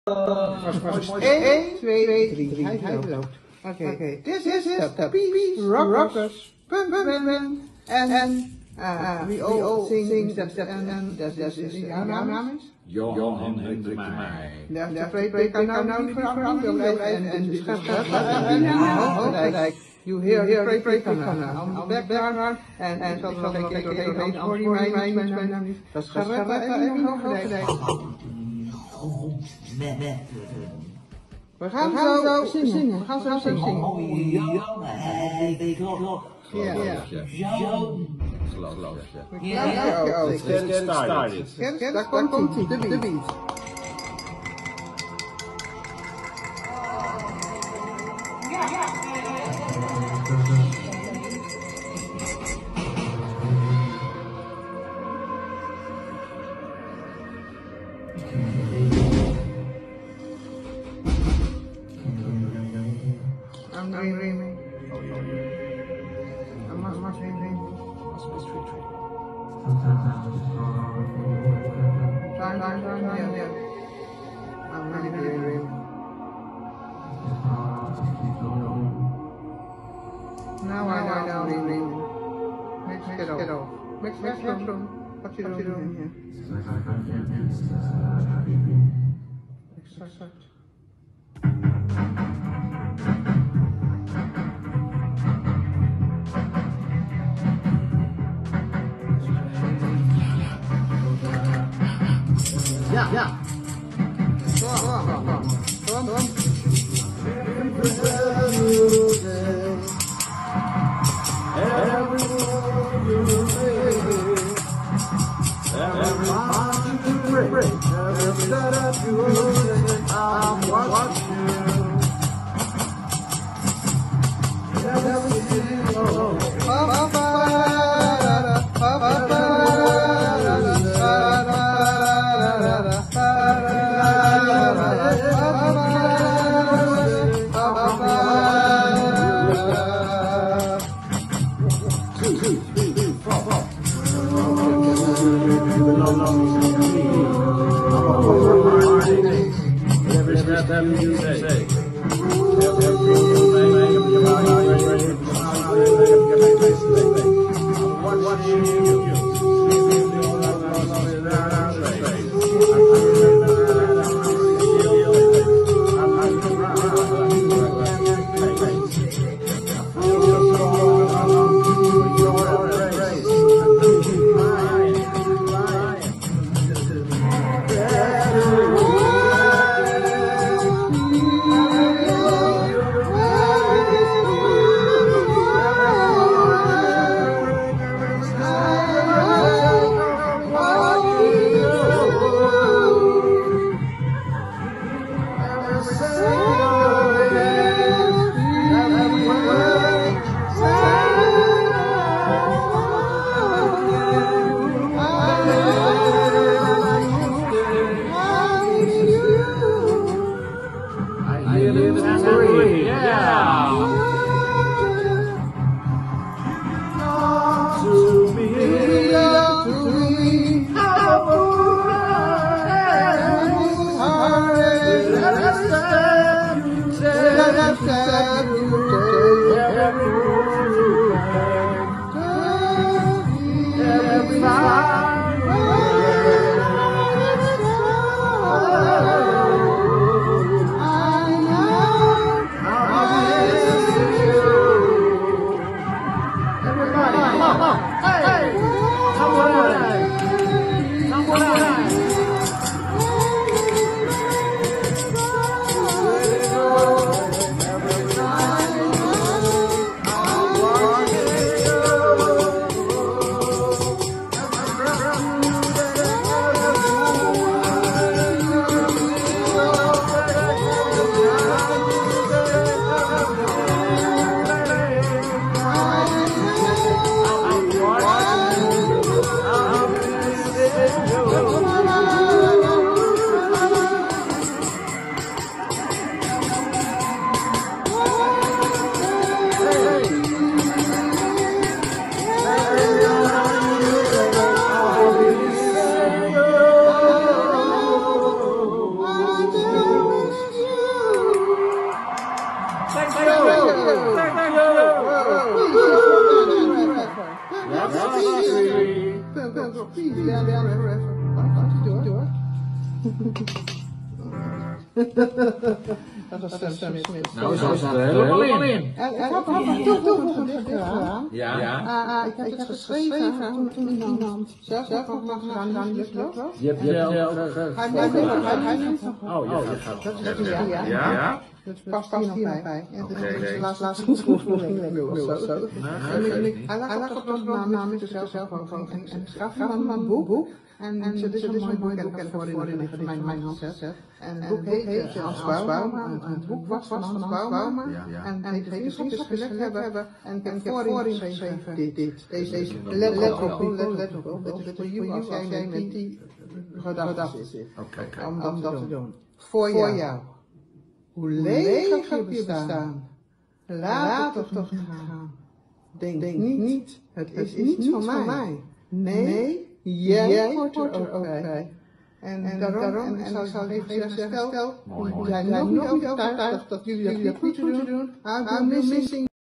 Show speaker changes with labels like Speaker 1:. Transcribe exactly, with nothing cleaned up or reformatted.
Speaker 1: één, twee, drie. Hij loopt. Oké, dit is de Peace Rockers. En we all sing that and dat is jouw naam is?
Speaker 2: Johan Hendrik Mij.
Speaker 1: Daar spreek ik nou niet veranderen en de schat. You hear the break on the background en zo zal ik even doorheen antwoord die mij niet. Dat is gerette en hoogdijk. We gaan zo zingen. We gaan zo zingen. Ja, ja. Ja,
Speaker 2: Let's get it started.
Speaker 1: Daar komt hij, de beat. I'm dreaming. I'm not much dreaming. Try, try, try, yeah, yeah. I'm really dreaming. Now I know dreaming. Mix it off. Mix it off. What you doing here? Exact. Ja, ja. Kom, kom, kom. Kom, kom.
Speaker 2: Whatever you say. What you do?
Speaker 1: Dat was Sam Smith.
Speaker 2: Nou, zo staat er helemaal in.
Speaker 1: En ik heb een toevoegend gedicht gedaan.
Speaker 2: Ja, ja.
Speaker 1: Ik heb het geschreven toen iemand zelf nog mag gaan, niet lukt was.
Speaker 2: Je hebt je ook...
Speaker 1: Hij neemt nog.
Speaker 2: Oh, ja, dat gaat
Speaker 1: Dat is ja.
Speaker 2: Ja?
Speaker 1: Dat past hier nog bij. Oké. Laatst goed voorbereiding of zo. Hij lag op de grond namens zichzelf ook en gaf hem een boek. En het is een mooi boek en ik heb het voor in mijn hand gezet. En het boek heet Hans Bouma. Het boek was van Hans Bouma. En het vriendschap is gelegd hebben. En ik heb voorin geschreven dit. Deze let op, let op. Dit is voor jou als jij met die gedachten zit. Om dat te doen. Voor jou. Hoe leeg heb je bestaan. Laat het toch gaan. Denk niet, het is niet van mij. Nee. Jij hoort er ook bij. En, en daarom, en ik zal even zeggen, stel, jij nog niet overtuigd dat jullie dat niet moeten doen, I'm missing